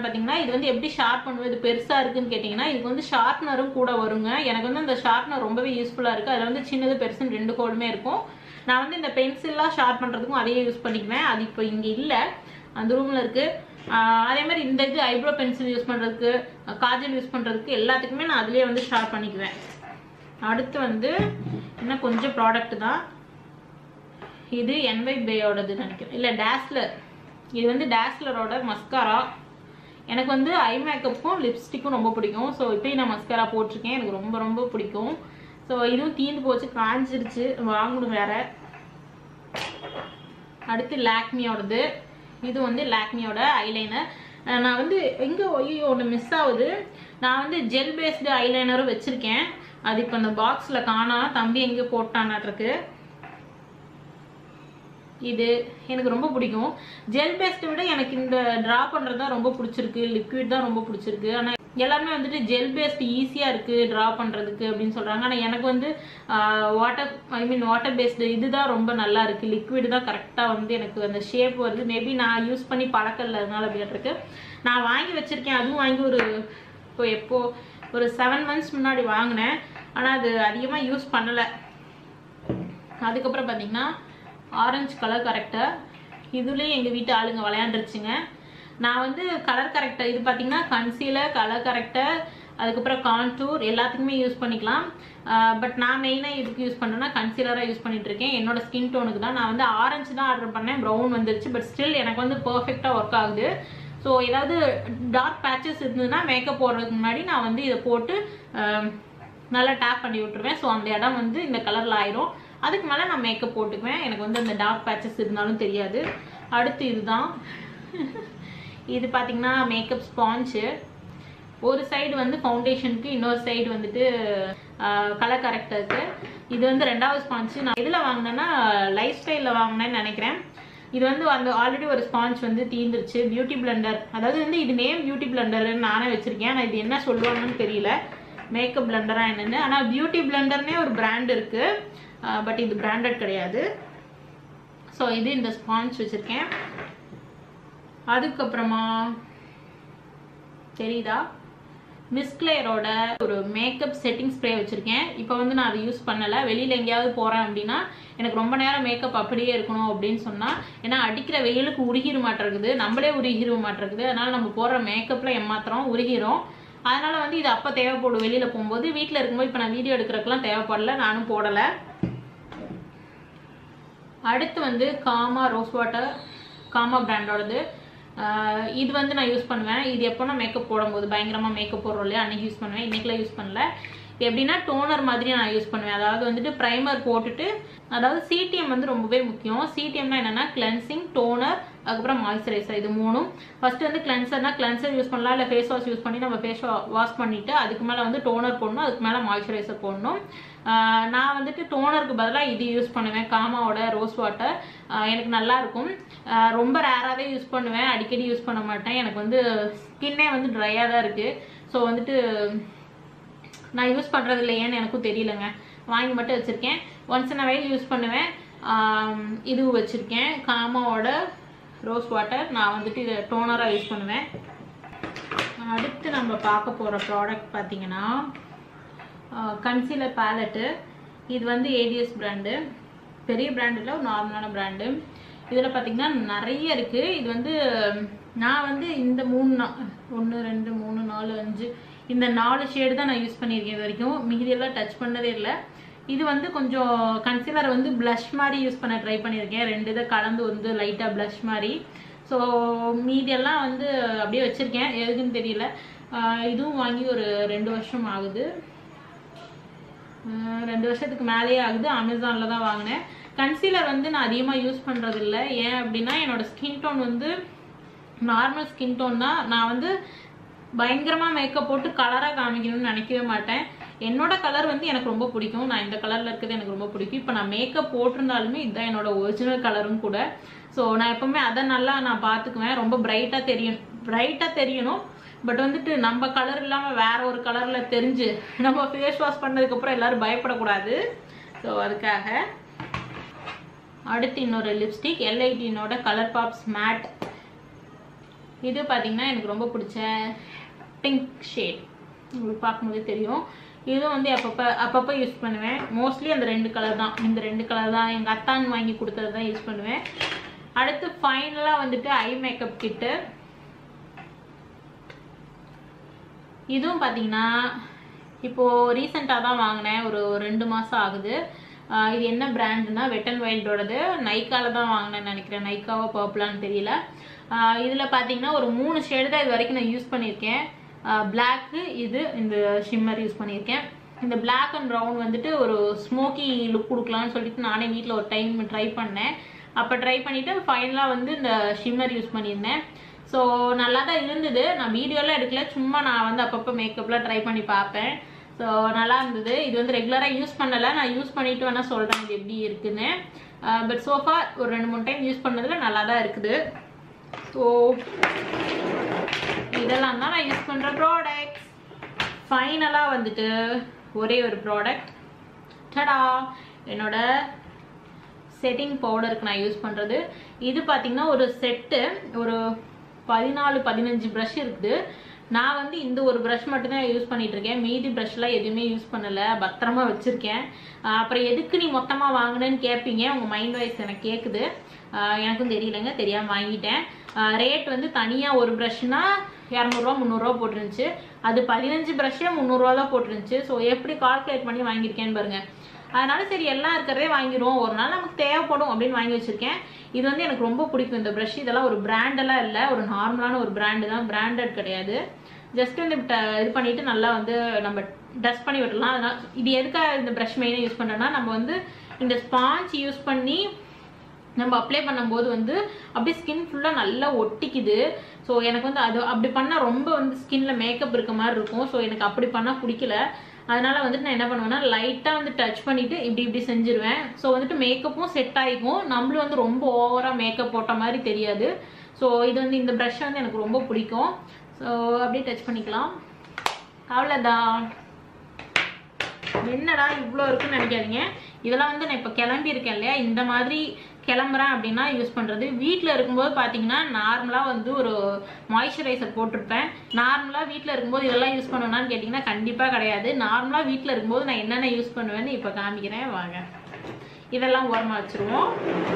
பார்த்தீங்கன்னா இது வந்து எப்படி ஷார்ப் பண்ணுவது, இது பெருசாக இருக்குன்னு கேட்டிங்கன்னா இதுக்கு வந்து ஷார்ப்னரும் கூட வருங்க. எனக்கு வந்து அந்த ஷார்ப்னர் ரொம்பவே யூஸ்ஃபுல்லாக இருக்குது. அதில் வந்து சின்னது பெருசுன்னு 2 கோடுமே இருக்கும். நான் வந்து இந்த பென்சில்லாம் ஷார்ப் பண்ணுறதுக்கும் அதையே யூஸ் பண்ணிக்குவேன். அது இப்போ இங்கே இல்லை, அந்த ரூமில் இருக்குது. அதே மாதிரி இந்த இது ஐப்ரோ பென்சில் யூஸ் பண்ணுறதுக்கு, காஜல் யூஸ் பண்ணுறதுக்கு எல்லாத்துக்குமே நான் அதிலே வந்து ஷார்ப் பண்ணிக்குவேன். அடுத்து வந்து இன்னும் கொஞ்சம் ப்ராடக்ட் தான். இது NY பேயோடது நினைக்கிறேன், இல்லை டாஸ்லர். இது வந்து டாஸ்லரோட மஸ்காரா. எனக்கு வந்து ஐ மேக்கப்பும் லிப்ஸ்டிக்கும் ரொம்ப பிடிக்கும். ஸோ இப்போயும் நான் மஸ்காரா போட்டிருக்கேன், எனக்கு ரொம்ப ரொம்ப பிடிக்கும். ஸோ இதுவும் தீர்ந்து போச்சு, காஞ்சிருச்சு, வாங்கணும் வேற. அடுத்து லாக்மியோடது. இது வந்து லாக்மியோட ஐலைனர். நான் வந்து எங்கே ஒன்று மிஸ் ஆகுது. நான் வந்து ஜெல் பேஸ்டு ஐலைனரும் வச்சுருக்கேன். அது இப்போ அந்த பாக்ஸில் காணா, தம்பி எங்கே போட்டானாட்டிருக்கு. இது எனக்கு ரொம்ப பிடிக்கும். ஜெல் பேஸ்ட்டை விட எனக்கு இந்த ட்ரா பண்ணுறது தான் ரொம்ப பிடிச்சிருக்கு, லிக்விட் தான் ரொம்ப பிடிச்சிருக்கு. ஆனால் எல்லாருமே வந்துட்டு ஜெல் பேஸ்ட் ஈஸியாக இருக்குது ட்ரா பண்ணுறதுக்கு அப்படின்னு சொல்கிறாங்க. ஆனால் எனக்கு வந்து வாட்டர் பேஸ்டு இதுதான் ரொம்ப நல்லா இருக்குது. லிக்விட் தான் கரெக்டாக வந்து எனக்கு அந்த ஷேப் வருது. மேபி நான் யூஸ் பண்ணி பழக்கல, அதனால அப்படி இருக்கு. நான் வாங்கி வச்சுருக்கேன். அதுவும் வாங்கி எப்போ ஒரு 7 months முன்னாடி வாங்கினேன். ஆனால் அது அதிகமாக யூஸ் பண்ணலை. அதுக்கப்புறம் பார்த்தீங்கன்னா ஆரஞ்சு கலர் கரெக்டர். இதுலேயும் எங்கள் வீட்டு ஆளுங்க விளையாண்டுருச்சுங்க. நான் வந்து கலர் கரெக்டர், இது பார்த்தீங்கன்னா கன்சீலர், கலர் கரெக்டர், அதுக்கப்புறம் கான்டூர் எல்லாத்துக்குமே யூஸ் பண்ணிக்கலாம். பட் நான் மெயினாக இதுக்கு யூஸ் பண்ணுறேன்னா கன்சீலராக யூஸ் பண்ணிட்டு இருக்கேன். என்னோட ஸ்கின் டோனுக்கு தான். நான் வந்து ஆரஞ்சு தான் ஆர்டர் பண்ணேன், ப்ரௌன் வந்துருச்சு. பட் ஸ்டில் எனக்கு வந்து பர்ஃபெக்டாக ஒர்க் ஆகுது. ஸோ ஏதாவது டார்க் பேச்சஸ் இருந்ததுன்னா மேக்கப் போடுறதுக்கு முன்னாடி நான் வந்து இதை போட்டு நல்லா டேப் பண்ணி விட்டுருவேன். ஸோ அந்த இடம் வந்து இந்த கலரில் ஆயிரும். அதுக்கு மேலே நான் மேக்கப் போட்டுக்குவேன். எனக்கு வந்து அந்த டார்க் பேச்சஸ் இருந்தாலும் தெரியாது. அடுத்து இதுதான். இது பார்த்தீங்கன்னா மேக்கப் ஸ்பாஞ்சு. ஒரு சைடு வந்து ஃபவுண்டேஷனுக்கு, இன்னொரு சைடு வந்துட்டு கலர் கரெக்டருக்கு. இது வந்து 2வது ஸ்பாஞ்சு. நான் இதில் வாங்கினேன்னா லைஃப் ஸ்டைலில் வாங்கினேன்னு நினைக்கிறேன். இது வந்து அந்த ஆல்ரெடி ஒரு ஸ்பாஞ்ச் வந்து தீர்ந்துருச்சு. பியூட்டி பிளெண்டர், அதாவது வந்து இது நேம் பியூட்டி பிளெண்டர்னு நானே வச்சுருக்கேன். ஆனால் இது என்ன சொல்லுவாங்கன்னு தெரியல, மேக்கப் பிளெண்டராக என்னென்னு. ஆனால் பியூட்டி பிளெண்டர்னே ஒரு பிராண்ட் இருக்குது, பட் இது பிராண்டட் கிடையாது. ஸோ இது இந்த ஸ்பாஞ்ச் வச்சுருக்கேன். அதுக்கப்புறமா தெரியுதா, மிஸ்க்ளேரோட ஒரு மேக்கப் செட்டிங் ஸ்ப்ரே வச்சுருக்கேன். இப்போ வந்து நான் அதை யூஸ் பண்ணலை. வெளியில் எங்கேயாவது போகிறேன் அப்படின்னா எனக்கு ரொம்ப நேரம் மேக்கப் அப்படியே இருக்கணும் அப்படின்னு சொன்னால், ஏன்னா அடிக்கிற வெயிலுக்கு உருகிற மாட்டிருக்குது, நம்மளே உருகிற மாட்டிருக்குது. அதனால் நம்ம போடுற மேக்கப்பில் ஏமாத்திரம் உருகிரும். அதனால் வந்து இது அப்போ தேவைப்படும் வெளியில் போகும்போது. வீட்டில் இருக்கும்போது இப்போ நான் வீடியோ எடுக்கிறதுக்கெலாம் தேவைப்படலை, நானும் போடலை. அடுத்து வந்து காமா ரோஸ் வாட்டர், காமா பிராண்டோடது. இது வந்து நான் யூஸ் பண்ணுவேன். இது எப்போனா மேக்கப் போடும்போது, பயங்கரமாக மேக்கப் போடுறோம் இல்லையா, அன்றைக்கி யூஸ் பண்ணுவேன். இன்றைக்கெலாம் யூஸ் பண்ணல. எப்படின்னா டோனர் மாதிரி நான் யூஸ் பண்ணுவேன். அதாவது வந்துட்டு ப்ரைமர் போட்டுட்டு, அதாவது சிடிஎம் வந்து ரொம்பவே முக்கியம். சிடிஎம்னா என்னென்னா கிளென்சிங், டோனர், அதுக்கப்புறம் மாய்ஸ்சரைசர். இது மூணும். ஃபஸ்ட்டு வந்து கிளென்சர்னா கிளென்சர் யூஸ் பண்ணலாம், இல்லை ஃபேஸ் வாஷ் யூஸ் பண்ணி நம்ம ஃபேஸ் வாஷ் பண்ணிவிட்டு அதுக்கு மேலே வந்து டோனர் போடணும், அதுக்கு மேலே மாய்ஸ்சரைசர் போடணும். நான் வந்துட்டு டோனருக்கு பதிலாக இது யூஸ் பண்ணுவேன், காமாவோட ரோஸ் வாட்டர். எனக்கு நல்லாயிருக்கும். ரொம்ப ரேராகவே யூஸ் பண்ணுவேன், அடிக்கடி யூஸ் பண்ண மாட்டேன். எனக்கு வந்து ஸ்கின்னே வந்து ட்ரையாக தான் இருக்குது. ஸோ வந்துட்டு நான் யூஸ் பண்ணுறது இல்லையேன்னு எனக்கும் தெரியலங்க. வாங்கி மட்டும் வச்சுருக்கேன். Once in a while use பண்ணுவேன். இது வச்சுருக்கேன், காமாவோட ரோஸ் வாட்டர். நான் வந்துட்டு இதை டோனராக யூஸ் பண்ணுவேன். அடுத்து நம்ம பார்க்க போகிற ப்ராடக்ட் பார்த்தீங்கன்னா கன்சீலர் பேலட்டு. இது வந்து ஏடிஎஸ் பிராண்டு, பெரிய பிராண்ட் இல்லை, ஒரு நார்மலான பிராண்டு. இதில் பார்த்தீங்கன்னா நிறைய இருக்குது. இது வந்து நான் வந்து இந்த 1 2 3 4 5 இந்த 4 ஷேடு தான் நான் யூஸ் பண்ணியிருக்கேன் இது வரைக்கும். மீதியெல்லாம் டச் பண்ணதே இல்லை. இது வந்து கொஞ்சம் கன்சீலர் வந்து ப்ளஷ் மாதிரி யூஸ் பண்ண ட்ரை பண்ணியிருக்கேன். 2 இதை கலந்து வந்து லைட்டாக ப்ளஷ் மாதிரி. ஸோ மீதியெல்லாம் வந்து அப்படியே வச்சுருக்கேன், எதுக்குன்னு தெரியல. இதுவும் வாங்கி ஒரு 2 வருஷம் ஆகுது, 2 வருஷத்துக்கு மேலேயே ஆகுது. அமேசானில் தான் வாங்கினேன். கன்சீலர் வந்து நான் அதிகமாக யூஸ் பண்ணுறதில்ல. ஏன் அப்படின்னா என்னோடய ஸ்கின் டோன் வந்து நார்மல் ஸ்கின் டோன் தான். நான் வந்து பயங்கரமாக மேக்கப் போட்டு கலராக காமிக்கணும்னு நினைக்கவே மாட்டேன். என்னோட கலர் வந்து எனக்கு ரொம்ப பிடிக்கும். நான் இந்த கலரில் இருக்கிறது எனக்கு ரொம்ப பிடிக்கும். இப்போ நான் மேக்கப் போட்டிருந்தாலுமே இதுதான் என்னோட ஒரிஜினல் கலரும் கூட. ஸோ நான் எப்போவுமே அதை நல்லா நான் பார்த்துக்குவேன். ரொம்ப பிரைட்டாக தெரியணும். பட் வந்துட்டு நம்ம கலர் இல்லாமல் வேற ஒரு கலரில் தெரிஞ்சு நம்ம ஃபேஸ் வாஷ் பண்ணதுக்கப்புறம் எல்லோரும் பயப்படக்கூடாது. ஸோ அதுக்காக. அடுத்து இன்னொரு லிப்ஸ்டிக், L18ஓட கலர் பாப்ஸ் மேட். இது பார்த்தீங்கன்னா எனக்கு ரொம்ப பிடிச்ச பிங்க் ஷேட், உங்களுக்கு பார்க்கும்போதே தெரியும். இதுவும் வந்து அப்பப்போ யூஸ் பண்ணுவேன். மோஸ்ட்லி அந்த 2 கலர் தான், இந்த 2 கலர் தான் எங்கள் அத்தான் வாங்கி கொடுத்தது தான் யூஸ் பண்ணுவேன். அடுத்து ஃபைனலாக வந்துட்டு ஐ மேக்கப் கிட்டு. இதுவும் பார்த்தீங்கன்னா இப்போது ரீசெண்டாக தான் வாங்கினேன், ஒரு 2 மாதம் ஆகுது. இது என்ன பிராண்டுனா வெட் அண்ட் வைல்டோடது, நைக்காவில் தான் வாங்கினேன்னு நினைக்கிறேன், நைக்காவோ பர்பிளான்னு தெரியல. இதில் பார்த்தீங்கன்னா ஒரு 3 ஷேடு தான் இது வரைக்கும் நான் யூஸ் பண்ணியிருக்கேன். பிளாக்கு, இது இந்த ஷிம்மர் யூஸ் பண்ணியிருக்கேன். இந்த பிளாக் அண்ட் ப்ரௌன் வந்துட்டு ஒரு ஸ்மோக்கி லுக் கொடுக்கலான்னு சொல்லிட்டு நானே வீட்டில் ஒரு டைம் ட்ரை பண்ணேன். அப்போ ட்ரை பண்ணிவிட்டு ஃபைனலாக வந்து இந்த ஷிம்மர் யூஸ் பண்ணியிருந்தேன். ஸோ நல்லா தான் இருந்தது. நான் வீடியோலாம் எடுக்கல, சும்மா நான் வந்து அப்பப்போ மேக்கப்லாம் ட்ரை பண்ணி பார்ப்பேன். ஸோ நல்லா இருந்தது. இது வந்து ரெகுலராக யூஸ் பண்ணலை, நான் யூஸ் பண்ணிவிட்டு வேணால் சொல்கிறேன் இது எப்படி இருக்குன்னு. பட் சோஃபா ஒரு 2-3 டைம் யூஸ் பண்ணதில் நல்லா தான் இருக்குது. ஸோ இதெல்லாம் தான் நான் யூஸ் பண்ணுற ப்ராடக்ட்ஸ். ஃபைனலாக வந்துட்டு ஒரே ஒரு ப்ராடக்ட், டடா, என்னோட செட்டிங் பவுடருக்கு நான் யூஸ் பண்ணுறது. இது பார்த்திங்கன்னா ஒரு செட்டு, ஒரு 14-15 ப்ரஷ் இருக்குது. நான் வந்து இந்த ஒரு ப்ரஷ் மட்டும்தான் யூஸ் பண்ணிட்டு இருக்கேன். மீதி ப்ரஷ்லாம் எதுவுமே யூஸ் பண்ணலை, பத்திரமா வச்சுருக்கேன். அப்புறம் எதுக்கு நீ மொத்தமாக வாங்கினேன்னு கேட்பீங்க, உங்கள் மைண்ட் வாய்ஸ் எனக்கு கேட்குது. எனக்கும் தெரியலைங்க, தெரியாமல் வாங்கிட்டேன். ரேட் வந்து தனியாக ஒரு ப்ரஷ்னா 200 ரூபா 300 ரூபா போட்டுருந்துச்சு. அது 15 ப்ரஷ்ஷே 300 ரூபா தான் போட்டுருந்துச்சு. ஸோ எப்படி கால்குலேட் பண்ணி வாங்கியிருக்கேன்னு பாருங்க. அதனால சரி எல்லாம் இருக்கிறதே வாங்கிடுவோம், ஒரு நாள் நமக்கு தேவைப்படும் அப்படின்னு வாங்கி வச்சிருக்கேன். இது வந்து எனக்கு ரொம்ப பிடிக்கும் இந்த ப்ரஷ். இதெல்லாம் ஒரு பிராண்டெல்லாம் இல்லை, ஒரு நார்மலான ஒரு பிராண்டு தான், பிராண்டட் கிடையாது. ஜஸ்ட் வந்து இது பண்ணிட்டு நல்லா வந்து நம்ம டஸ்ட் பண்ணி விடலாம். அதனால இது எதுக்காக இந்த ப்ரஷ் மெயினாக யூஸ் பண்ணுறேன்னா, நம்ம வந்து இந்த ஸ்பாஞ்ச் யூஸ் பண்ணி நம்ம அப்ளை பண்ணும்போது வந்து அப்படியே ஸ்கின் ஃபுல்லாக நல்லா ஒட்டிக்குது. ஸோ எனக்கு வந்து அது அப்படி பண்ணால் ரொம்ப வந்து ஸ்கின்ல மேக்கப் இருக்க மாதிரி இருக்கும். ஸோ எனக்கு அப்படி பண்ணால் பிடிக்கல. அதனால வந்துட்டு நான் என்ன பண்ணுவேன்னா, லைட்டாக வந்து டச் பண்ணிட்டு இப்படி செஞ்சிருவேன். ஸோ வந்துட்டு மேக்கப்பும் செட் ஆகிக்கும், நம்மளும் வந்து ரொம்ப ஓவராக மேக்கப் போட்ட மாதிரி தெரியாது. ஸோ இது வந்து இந்த ப்ரஷ் வந்து எனக்கு ரொம்ப பிடிக்கும். ஸோ அப்படியே டச் பண்ணிக்கலாம், அவ்வளோதான். என்னடா இவ்வளோ இருக்குன்னு நினைக்காதீங்க. இதெல்லாம் வந்து நான் இப்போ கிளம்பியிருக்கேன் இல்லையா, இந்த மாதிரி கிளம்புறேன் அப்படின்னா யூஸ் பண்ணுறது. வீட்டில் இருக்கும்போது பார்த்தீங்கன்னா நார்மலாக வந்து ஒரு மாய்ஸ்சரைசர் போட்டிருப்பேன். நார்மலாக வீட்டில் இருக்கும்போது இதெல்லாம் யூஸ் பண்ணுவேன்னான்னு கேட்டிங்கன்னா கண்டிப்பாக கிடையாது. நார்மலாக வீட்டில் இருக்கும்போது நான் என்னென்ன யூஸ் பண்ணுவேன்னு இப்போ காமிக்கிறேன் வாங்க. இதெல்லாம் ஓரமாக வச்சுருவோம்.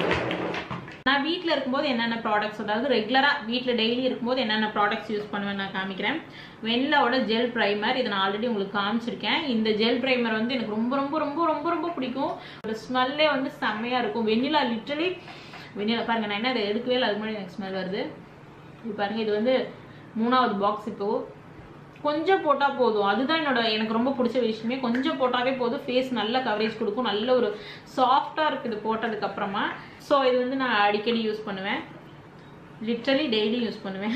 நான் வீட்டில் இருக்கும்போது என்னென்ன ப்ராடக்ட்ஸ், அதாவது ரெகுலராக வீட்டில் டெய்லி இருக்கும்போது என்னென்ன ப்ராடக்ட்ஸ் யூஸ் பண்ணுவேன் நான் காமிக்கிறேன். வெண்ணிலாவோட ஜெல் ப்ரைமர், இதை நான் ஆல்ரெடி உங்களுக்கு காமிச்சிருக்கேன். இந்த ஜெல் ப்ரைமர் வந்து எனக்கு ரொம்ப ரொம்ப ரொம்ப ரொம்ப ரொம்ப பிடிக்கும். ஒரு ஸ்மெல்லே வந்து செம்மையாக இருக்கும். வெண்ணிலா லிட்டரலி வெண்ணிலா பாருங்கள், நான் என்ன அதை எடுக்கவே இல்லை, அதுக்கு முன்னாடி எனக்கு ஸ்மெல் வருது. இது பாருங்கள், இது வந்து 3வது பாக்ஸ். இப்போது கொஞ்சம் போட்டால் போதும், அதுதான் எனக்கு ரொம்ப பிடிச்ச விஷயமே. கொஞ்சம் போட்டாவே போதும், ஃபேஸ் நல்ல கவரேஜ் கொடுக்கும், நல்ல ஒரு சாஃப்டாக இருக்குது போட்டதுக்கப்புறமா. ஸோ இது வந்து நான் அடிக்கடி யூஸ் பண்ணுவேன், லிட்ரலி டெய்லி யூஸ் பண்ணுவேன்.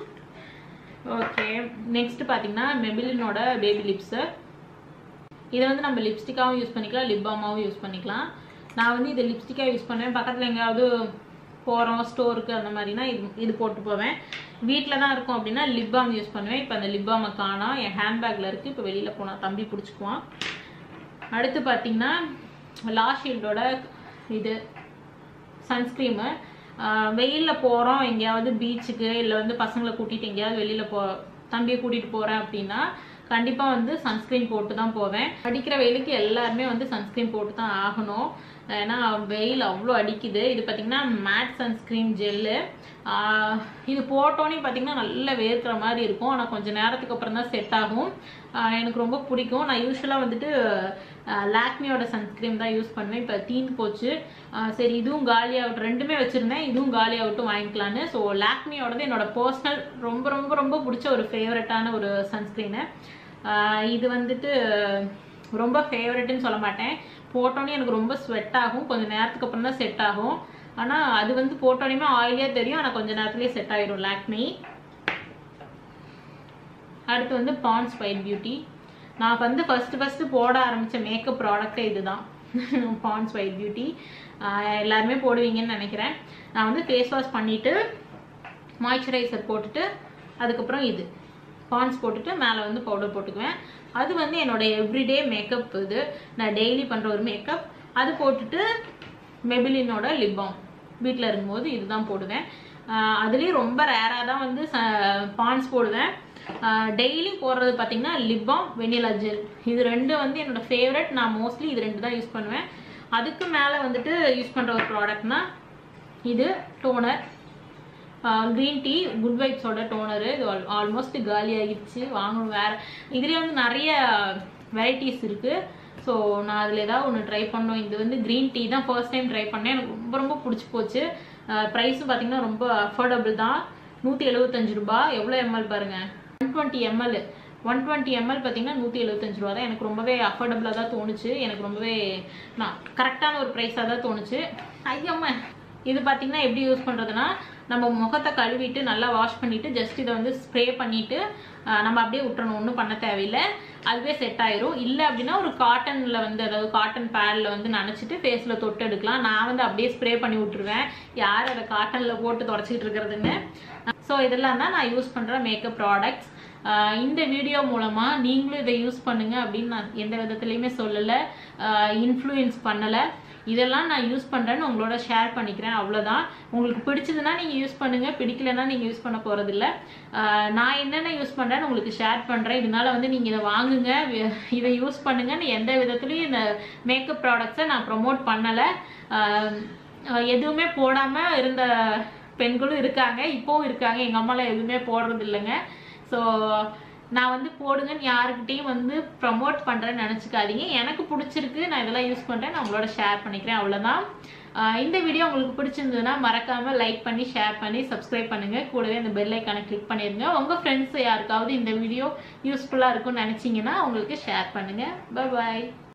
ஓகே, நெக்ஸ்ட் பார்த்தீங்கன்னா மெபிலினோட பேபி லிப்ஸு. இதை வந்து நம்ம லிப்ஸ்டிக்காகவும் யூஸ் பண்ணிக்கலாம், லிப் பாமாகவும் யூஸ் பண்ணிக்கலாம். நான் வந்து இதை லிப்ஸ்டிக்காக யூஸ் பண்ணுவேன். பக்கத்தில் எங்கேயாவது போகிறோம் ஸ்டோருக்கு அந்த மாதிரினா இது போட்டு போவேன். வீட்டில் தான் இருக்கும் அப்படின்னா லிப் பாம் யூஸ் பண்ணுவேன். இப்போ அந்த லிப் பாமை காணோம், என் ஹேண்ட்பேக்கில் இருக்குது. இப்போ வெளியில் போனால் தம்பி பிடிச்சிக்குவான். அடுத்து பார்த்தீங்கன்னா லாஷீல்டோட இது சன்ஸ்க்ரீமு. வெயிலில் போகிறோம் எங்கேயாவது பீச்சுக்கு, இல்லை வந்து பசங்களை கூட்டிகிட்டு எங்கேயாவது வெளியில் தம்பியை கூட்டிகிட்டு போகிறேன் அப்படின்னா கண்டிப்பாக வந்து சன்ஸ்க்ரீன் போட்டு தான் போவேன். அடிக்கிற வெயிலுக்கு எல்லாருமே வந்து சன்ஸ்க்ரீன் போட்டு தான் ஆகணும், ஏன்னா வெயில் அவ்வளோ அடிக்குது. இது பார்த்திங்கன்னா மேட் சன்ஸ்க்ரீன் ஜெல்லு. இது போட்டோன்னே பார்த்திங்கன்னா நல்லா வேர்க்கிற மாதிரி இருக்கும், ஆனால் கொஞ்சம் நேரத்துக்கு அப்புறம் தான் செட் ஆகும். எனக்கு ரொம்ப பிடிக்கும். நான் யூஸ்வலாக வந்துட்டு லாக்மியோட சன்ஸ்க்ரீம் தான் யூஸ் பண்ணுவேன். இப்போ தீந்து போச்சு, சரி இதுவும் காலியாகட்டும், ரெண்டுமே வச்சுருந்தேன், இதுவும் காலியாகட்டும் வாங்கிக்கலான்னு. ஸோ லாக்மியோடது என்னோட பர்சனல் ரொம்ப ரொம்ப ரொம்ப பிடிச்ச ஒரு ஃபேவரட்டான ஒரு சன்ஸ்க்ரீனு. இது வந்துட்டு ரொம்ப ஃபேவரட்டுன்னு சொல்ல மாட்டேன், போட்டோன்னே எனக்கு ரொம்ப ஸ்வெட் ஆகும், கொஞ்சம் நேரத்துக்கு அப்புறம் தான் செட் ஆகும். ஆனால் அது வந்து போட்டோன்னே ஆயிலியாக தெரியும், ஆனால் கொஞ்சம் நேரத்துலேயே செட் ஆகிடும் லாக்மி. அடுத்து வந்து பாண்ட்ஸ் ஒயிட் பியூட்டி. நான் வந்து ஃபஸ்ட்டு போட ஆரம்பித்த மேக்கப் ப்ராடக்டே இது தான், பாண்ட்ஸ் ஒயிட் பியூட்டி. எல்லாருமே போடுவீங்கன்னு நினைக்கிறேன். நான் வந்து ஃபேஸ் வாஷ் பண்ணிவிட்டு மாய்ஸ்சரைசர் போட்டுட்டு அதுக்கப்புறம் இது பாண்ட்ஸ் போட்டுட்டு மேலே வந்து பவுடர் போட்டுக்குவேன். அது வந்து என்னோடய எவ்ரிடே மேக்கப். இது நான் டெய்லி பண்ணுற ஒரு மேக்கப். அது போட்டுட்டு மெபிலினோட லிப் பாம் வீட்டில் இருக்கும்போது இதுதான் போடுவேன். அதுலேயும் ரொம்ப ரேராக தான் வந்து பாண்ட்ஸ் போடுவேன். டெய்லி போடுறது பார்த்தீங்கன்னா லிப் பாம், வெனிலா ஜெல், இது ரெண்டும் வந்து என்னோட ஃபேவரட். நான் மோஸ்ட்லி இது ரெண்டு தான் யூஸ் பண்ணுவேன். அதுக்கு மேலே வந்துட்டு யூஸ் பண்ணுற ஒரு ப்ராடக்ட்னா இது டோனர், க்ரீன் டீ குட் வைப்ஸோட டோனரு. இது ஆல்மோஸ்ட் காலி ஆகிடுச்சு, வாங்கணும் வேறு. இதுலேயே வந்து நிறைய வெரைட்டிஸ் இருக்குது. ஸோ நான் அதில் ஏதாவது ஒன்று ட்ரை பண்ணோம். இது வந்து க்ரீன் டீ தான் ஃபர்ஸ்ட் டைம் ட்ரை பண்ணேன். எனக்கு ரொம்ப ரொம்ப பிடிச்சி போச்சு. ப்ரைஸும் பார்த்தீங்கன்னா ரொம்ப அஃபோர்டபுள் தான், 175 ரூபா. எவ்வளோ எம்எல் பாருங்கள், 120 ml. 120 ml பார்த்தீங்கன்னா 175 ரூபா தான். எனக்கு ரொம்பவே அஃபோர்டபுளாக தான் தோணுச்சு. எனக்கு ரொம்பவே கரெக்டான ஒரு ப்ரைஸாக தான் தோணுச்சு. ஐயம்மா, இது பார்த்தீங்கன்னா எப்படி யூஸ் பண்ணுறதுனா, நம்ம முகத்தை கழுவிட்டு நல்லா வாஷ் பண்ணிவிட்டு ஜஸ்ட் இதை வந்து ஸ்ப்ரே பண்ணிவிட்டு நம்ம அப்படியே விட்டுறணும், ஒன்றும் பண்ண தேவையில்லை, அதுவே செட் ஆயிரும். இல்லை அப்படின்னா ஒரு காட்டனில் வந்து, அதாவது காட்டன் பேடில் வந்து நனைச்சிட்டு ஃபேஸில் தொட்டு எடுக்கலாம். நான் வந்து அப்படியே ஸ்ப்ரே பண்ணி விட்டுருவேன், யார் அதை காட்டனில் போட்டு தொடச்சிக்கிட்டு இருக்கிறதுன்னு. ஸோ இதெல்லாம் தான் நான் யூஸ் பண்ணுற மேக்கப் ப்ராடக்ட்ஸ். இந்த வீடியோ மூலமாக நீங்களும் இதை யூஸ் பண்ணுங்கள் அப்படின்னு நான் எந்த விதத்துலையுமே சொல்லலை, இன்ஃப்ளூயன்ஸ் பண்ணலை. இதெல்லாம் நான் யூஸ் பண்ணுறேன்னு உங்களோட ஷேர் பண்ணிக்கிறேன், அவ்வளோதான். உங்களுக்கு பிடிச்சதுன்னா நீங்கள் யூஸ் பண்ணுங்கள், பிடிக்கலன்னா நீங்கள் யூஸ் பண்ண போகிறதில்ல. நான் என்னென்ன யூஸ் பண்ணுறேன்னு உங்களுக்கு ஷேர் பண்ணுறேன். இதனால் வந்து நீங்கள் இதை வாங்குங்க, இதை யூஸ் பண்ணுங்கன்னு எந்த விதத்துலையும் இந்த மேக்கப் ப்ராடக்ட்ஸை நான் ப்ரொமோட் பண்ணலை. எதுவுமே போடாமல் இருந்த பெண்களும் இருக்காங்க, இப்போவும் இருக்காங்க. எங்கள் அம்மாலாம் எதுவுமே போடுறது இல்லைங்க. ஸோ நான் வந்து போடுங்கன்னு யாருக்கிட்டையும் வந்து ப்ரமோட் பண்ணுறேன்னு நினச்சிக்காதீங்க. எனக்கு பிடிச்சிருக்கு, நான் இதெல்லாம் யூஸ் பண்ணுறேன், நான் உங்களோட ஷேர் பண்ணிக்கிறேன், அவ்வளோதான். இந்த வீடியோ உங்களுக்கு பிடிச்சிருந்ததுன்னா மறக்காமல் லைக் பண்ணி ஷேர் பண்ணி சப்ஸ்கிரைப் பண்ணுங்கள். கூடவே இந்த பெல் ஐக்கானை கிளிக் பண்ணிடுங்க. உங்கள் ஃப்ரெண்ட்ஸ் யாருக்காவது இந்த வீடியோ யூஸ்ஃபுல்லாக இருக்கும்னு நினச்சிங்கன்னா அவங்களுக்கு ஷேர் பண்ணுங்கள். பாய்.